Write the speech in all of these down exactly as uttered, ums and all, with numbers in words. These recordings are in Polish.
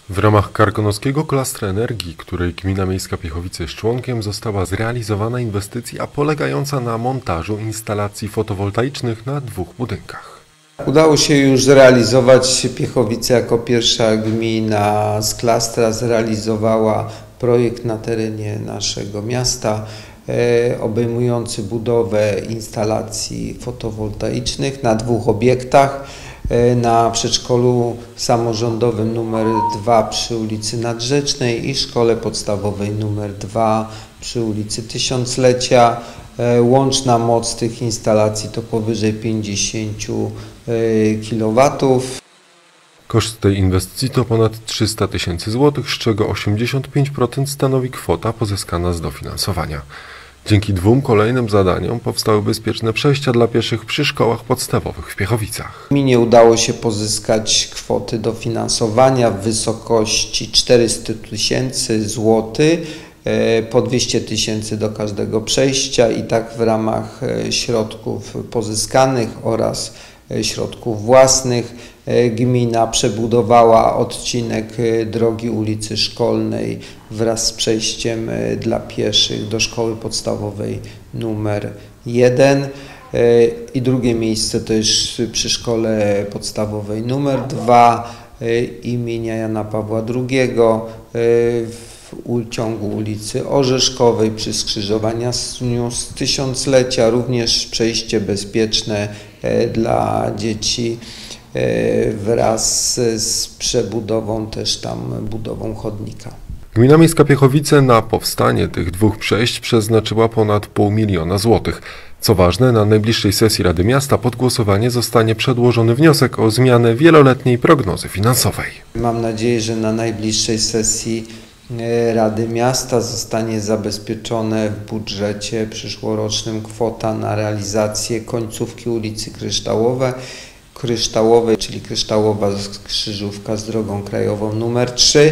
W ramach Karkonoskiego Klastra Energii, której Gmina Miejska Piechowice jest członkiem, została zrealizowana inwestycja polegająca na montażu instalacji fotowoltaicznych na dwóch budynkach. Udało się już zrealizować. Piechowice jako pierwsza gmina z klastra zrealizowała projekt na terenie naszego miasta e, obejmujący budowę instalacji fotowoltaicznych na dwóch obiektach. Na przedszkolu samorządowym numer dwa przy ulicy Nadrzecznej i szkole podstawowej numer dwa przy ulicy Tysiąclecia. Łączna moc tych instalacji to powyżej pięćdziesiąt kilowatów. Koszt tej inwestycji to ponad trzysta tysięcy złotych, z czego osiemdziesiąt pięć procent stanowi kwota pozyskana z dofinansowania. Dzięki dwóm kolejnym zadaniom powstały bezpieczne przejścia dla pieszych przy szkołach podstawowych w Piechowicach. Gminie udało się pozyskać kwoty dofinansowania w wysokości czterysta tysięcy złotych, po dwieście tysięcy do każdego przejścia i tak w ramach środków pozyskanych oraz środków własnych gmina przebudowała odcinek drogi ulicy Szkolnej wraz z przejściem dla pieszych do szkoły podstawowej numer jeden. I drugie miejsce to jest przy szkole podstawowej numer dwa imienia Jana Pawła drugiego w ciągu ulicy Orzeszkowej przy skrzyżowaniu z Tysiąclecia, również przejście bezpieczne dla dzieci wraz z przebudową, też tam budową chodnika. Gmina Miejska Piechowice na powstanie tych dwóch przejść przeznaczyła ponad pół miliona złotych. Co ważne, na najbliższej sesji Rady Miasta pod głosowanie zostanie przedłożony wniosek o zmianę wieloletniej prognozy finansowej. Mam nadzieję, że na najbliższej sesji Rady Miasta zostanie zabezpieczone w budżecie przyszłorocznym kwota na realizację końcówki ulicy Kryształowej, Kryształowej, czyli Kryształowa Krzyżówka z drogą krajową numer trzy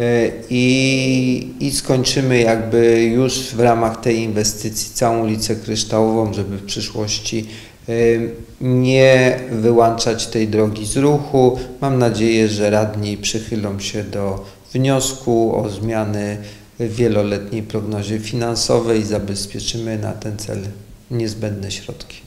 i, i skończymy jakby już w ramach tej inwestycji całą ulicę Kryształową, żeby w przyszłości nie wyłączać tej drogi z ruchu. Mam nadzieję, że radni przychylą się do wniosku o zmiany w wieloletniej prognozie finansowej i zabezpieczymy na ten cel niezbędne środki.